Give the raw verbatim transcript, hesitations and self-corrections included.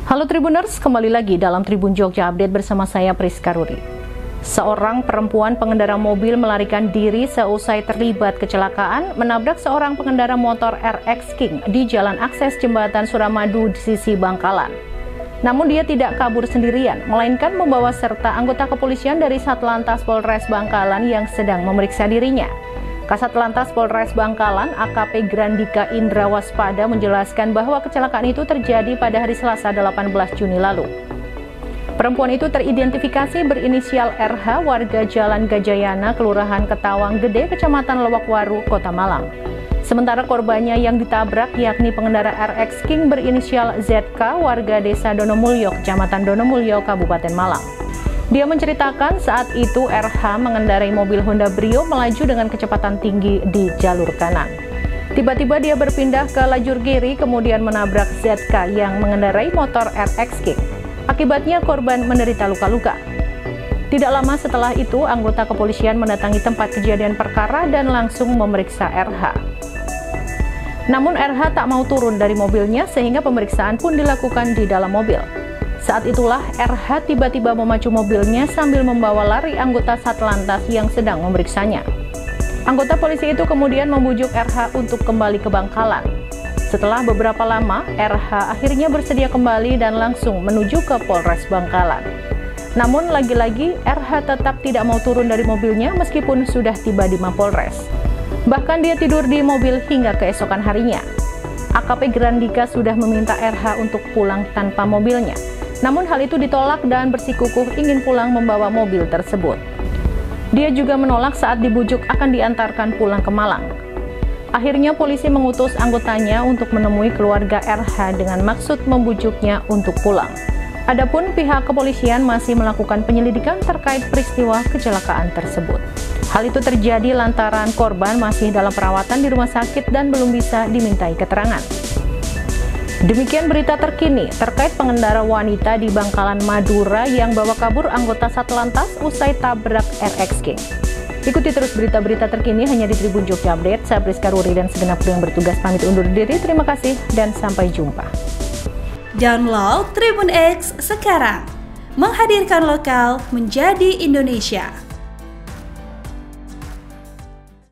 Halo Tribuners, kembali lagi dalam Tribun Jogja Update bersama saya Priska Ruri. Seorang perempuan pengendara mobil melarikan diri seusai terlibat kecelakaan menabrak seorang pengendara motor R X King di jalan akses jembatan Suramadu di sisi Bangkalan. Namun dia tidak kabur sendirian, melainkan membawa serta anggota kepolisian dari Satlantas Polres Bangkalan yang sedang memeriksa dirinya. Kasat Lantas Polres Bangkalan A K P Grandika Indra Waspada menjelaskan bahwa kecelakaan itu terjadi pada hari Selasa delapan belas Juni lalu. Perempuan itu teridentifikasi berinisial R H, warga Jalan Gajayana, Kelurahan Ketawang Gede, Kecamatan Lewakwaru, Kota Malang. Sementara korbannya yang ditabrak yakni pengendara R X King berinisial Z K, warga Desa Donomulyo, Kecamatan Donomulyo, Kabupaten Malang. Dia menceritakan saat itu R H mengendarai mobil Honda Brio melaju dengan kecepatan tinggi di jalur kanan. Tiba-tiba dia berpindah ke lajur kiri kemudian menabrak Z K yang mengendarai motor R X King. Akibatnya korban menderita luka-luka. Tidak lama setelah itu anggota kepolisian mendatangi tempat kejadian perkara dan langsung memeriksa R H. Namun R H tak mau turun dari mobilnya sehingga pemeriksaan pun dilakukan di dalam mobil. Saat itulah R H tiba-tiba memacu mobilnya sambil membawa lari anggota Satlantas yang sedang memeriksanya. Anggota polisi itu kemudian membujuk R H untuk kembali ke Bangkalan. Setelah beberapa lama, R H akhirnya bersedia kembali dan langsung menuju ke Polres Bangkalan. Namun lagi-lagi R H tetap tidak mau turun dari mobilnya meskipun sudah tiba di Mapolres. Bahkan dia tidur di mobil hingga keesokan harinya. A K P Grandika sudah meminta R H untuk pulang tanpa mobilnya. Namun hal itu ditolak dan bersikukuh ingin pulang membawa mobil tersebut. Dia juga menolak saat dibujuk akan diantarkan pulang ke Malang. Akhirnya polisi mengutus anggotanya untuk menemui keluarga R H dengan maksud membujuknya untuk pulang. Adapun pihak kepolisian masih melakukan penyelidikan terkait peristiwa kecelakaan tersebut. Hal itu terjadi lantaran korban masih dalam perawatan di rumah sakit dan belum bisa dimintai keterangan. Demikian berita terkini terkait pengendara wanita di Bangkalan, Madura yang bawa kabur anggota Satlantas usai tabrak R X King. Ikuti terus berita-berita terkini hanya di Tribun Jogja Update. Saya Priska Ruri dan segenap kru yang bertugas pamit undur diri. Terima kasih dan sampai jumpa. Download Tribun X sekarang, menghadirkan lokal menjadi Indonesia.